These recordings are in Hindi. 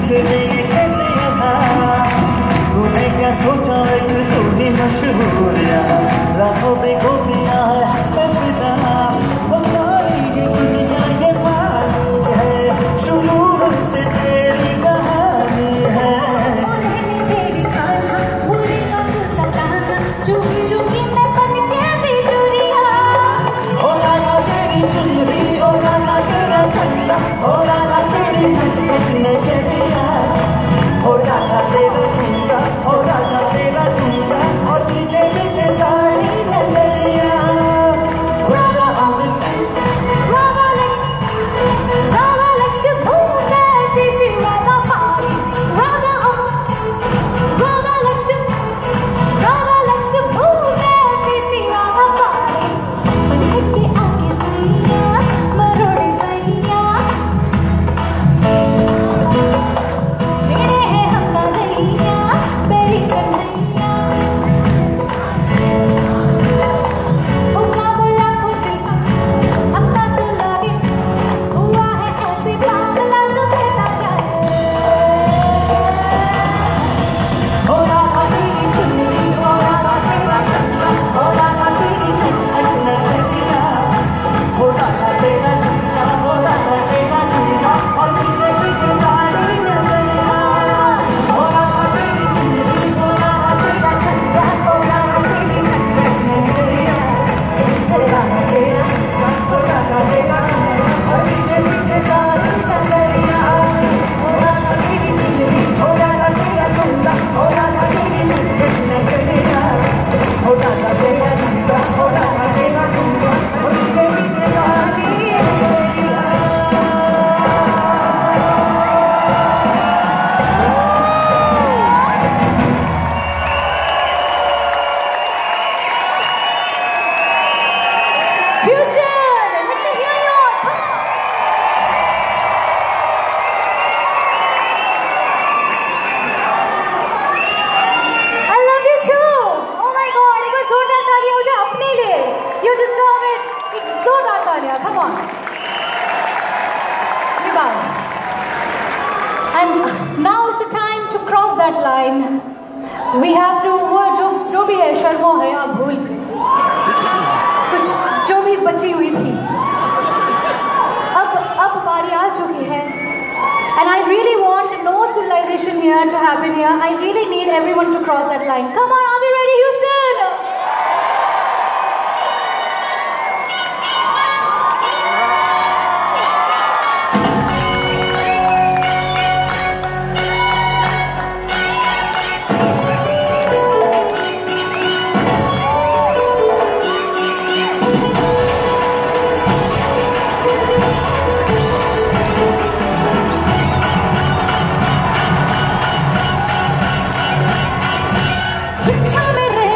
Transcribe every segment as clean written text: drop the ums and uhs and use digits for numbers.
तुझे ये कैसे था, तूने क्या सोचा एक तू ही मशहूर यहाँ, लाखों बेगोपियाँ है फिदा, वो सारी ये दुनिया ये पानी है, शुरू से तेरी कहानी है। और है तेरी खाना भूलेगा तू सताना, चुगी रूंगी मैं बन के बिजुरिया। हो राधा तेरी चुनरी, हो राधा तेरा झंडा, हो राधा तेरी घंटी नजरिया, हो राधा तेरा झुमका, हो राधा तेरा झुमका, और पीछे पीछे सारी नजरिया। Radha on the dance, Radha लक्ष्य भूत है तीसरी राधा पारी, Radha on the dance, Radha लक्ष्य भूत है तीसरी राधा पारी। पलट के आके सैया मरोड़ी गैया, छेड़े हैं हमका दैया बेरी कन्हैया। होगा बोला को दिल का हमका तो लगे, हुआ है ऐसे पागला जो कहता जाए। हो राधा तेरी चुनरी, हो राधा तेरा झंडा, हो राधा तेरी घंटी नजरिया, हो राधा तेरा झुमका, हो राधा तेरा झुमका, और पीछे पीछे सारी नजरिया। हो राधा तेरी चुनरी, हो राधा तेरा झंडा, हो राधा तेरी घंटी नजरिया, हो राधा तेरा झुमका, हो राधा तेरा झुमका, और पीछे पीछे सारी नजरिया। हो राधा तेरी चुनरी, हो राधा तेरा झंडा, हो राधा तेरी घंटी नजरिया, हो राधा तेरा झुमका, हो राधा तेरा झुमका, और पीछे पीछे सारी नजरिया। Houston, let me hear you all. Come on. I love you too. Oh my God, एक बार जोरदार तालियां मुझे अपने लिए. You deserve it. एक जोरदार तालियां. Come on. ये बात. And now is the time to cross that line. We have to वो जो भी है शर्मो है आप भूल गए. कुछ जो भी बची हुई थी अब बारी आ चुकी है, and I really want no civilization here to happen here. I really need everyone to cross that line. Come on, are we ready, Houston? इच्छा में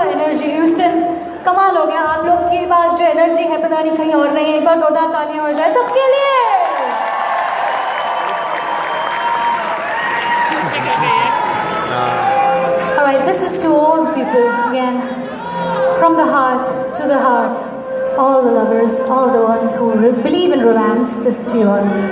एनर्जी ह्यूस्टन, कमाल हो गया। आप लोग के पास जो एनर्जी है पता नहीं कहीं और नहीं है। एक बार जोरदार तालियां हो जाए सबके लिए। Alright, this is to all the people again, from the heart to the hearts, all the lovers, all the ones who believe in romance. This is to you all.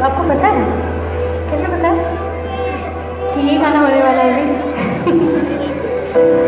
आपको पता है? कैसे पता है कि ये गाना होने वाला है अभी?